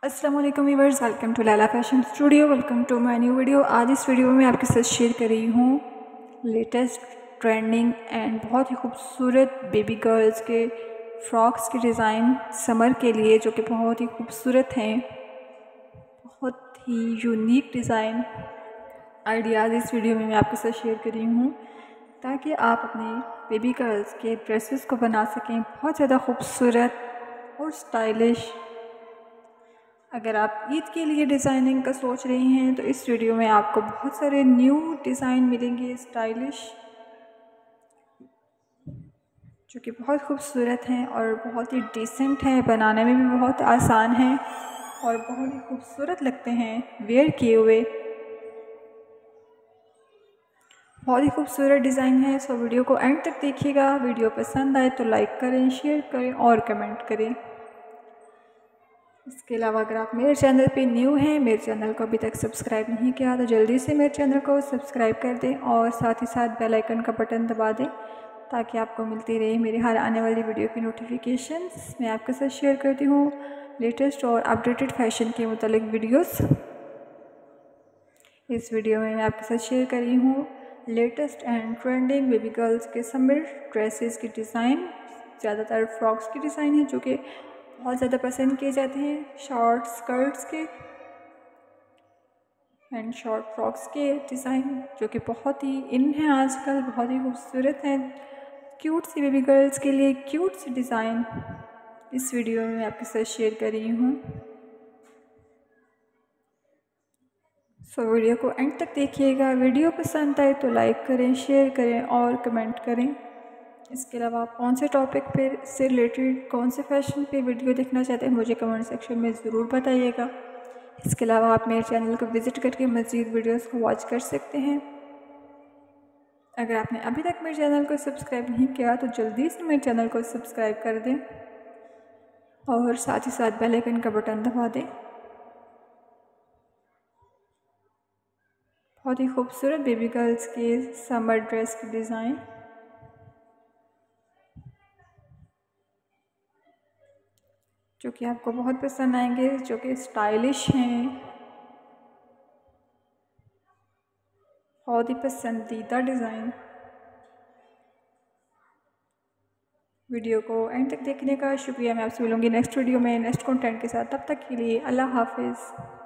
अस्सलाम वालेकुम viewers, welcome to Laila fashion studio. Welcome to my new video. आज इस वीडियो में मैं आपके साथ शेयर कर रही हूँ लेटेस्ट ट्रेंडिंग एंड बहुत ही खूबसूरत बेबी गर्ल्स के फ्रॉक्स के डिज़ाइन समर के लिए, जो कि बहुत ही खूबसूरत हैं। बहुत ही यूनिक डिज़ाइन आइडियाज़ इस वीडियो में मैं आपके साथ शेयर कर रही हूँ, ताकि आप अपने बेबी गर्ल्स के ड्रेसेस को बना सकें बहुत ज़्यादा खूबसूरत और स्टाइलिश। अगर आप ईद के लिए डिज़ाइनिंग का सोच रही हैं तो इस वीडियो में आपको बहुत सारे न्यू डिज़ाइन मिलेंगे स्टाइलिश, जो कि बहुत खूबसूरत हैं और बहुत ही डिसेंट हैं, बनाने में भी बहुत आसान हैं और बहुत ही खूबसूरत लगते हैं वेयर किए हुए। बहुत ही खूबसूरत डिज़ाइन है, सो वीडियो को एंड तक देखिएगा। वीडियो पसंद आए तो लाइक करें, शेयर करें और कमेंट करें। इसके अलावा अगर आप मेरे चैनल पे न्यू हैं, मेरे चैनल को अभी तक सब्सक्राइब नहीं किया तो जल्दी से मेरे चैनल को सब्सक्राइब कर दें और साथ ही साथ बेल आइकन का बटन दबा दें, ताकि आपको मिलती रहे मेरी हर आने वाली वीडियो की नोटिफिकेशंस। मैं आपके साथ शेयर करती हूँ लेटेस्ट और अपडेटेड फैशन के मुतालिक वीडियोस। इस वीडियो में मैं आपके साथ शेयर कर रही हूँ latest and trending baby girls के समर ड्रेसेस की डिज़ाइन। ज़्यादातर फ्रॉक्स की डिज़ाइन है जो कि बहुत ज़्यादा पसंद किए जाते हैं, शॉर्ट स्कर्ट्स के एंड शॉर्ट फ्रॉक्स के डिज़ाइन, जो कि बहुत ही इन हैं आजकल, बहुत ही खूबसूरत हैं। क्यूट सी बेबी गर्ल्स के लिए क्यूट सी डिज़ाइन इस वीडियो में मैं आपके साथ शेयर कर रही हूँ। सो वीडियो को एंड तक देखिएगा। वीडियो पसंद आए तो लाइक करें, शेयर करें और कमेंट करें। इसके अलावा आप कौन से टॉपिक पे से रिलेटेड, कौन से फैशन पे वीडियो देखना चाहते हैं, मुझे कमेंट सेक्शन में ज़रूर बताइएगा। इसके अलावा आप मेरे चैनल को विज़िट करके मज़ीद वीडियोस को वॉच कर सकते हैं। अगर आपने अभी तक मेरे चैनल को सब्सक्राइब नहीं किया तो जल्दी से मेरे चैनल को सब्सक्राइब कर दें और साथ ही साथ बेल आइकन का बटन दबा दें। बहुत ही खूबसूरत बेबी गर्ल्स के समर ड्रेस की डिज़ाइन, जो कि आपको बहुत पसंद आएंगे, जो कि स्टाइलिश हैं, बहुत ही पसंदीदा डिज़ाइन। वीडियो को एंड तक देखने का शुक्रिया। मैं आपसे मिलूँगी नेक्स्ट वीडियो में नेक्स्ट कंटेंट के साथ। तब तक के लिए अल्लाह हाफिज़।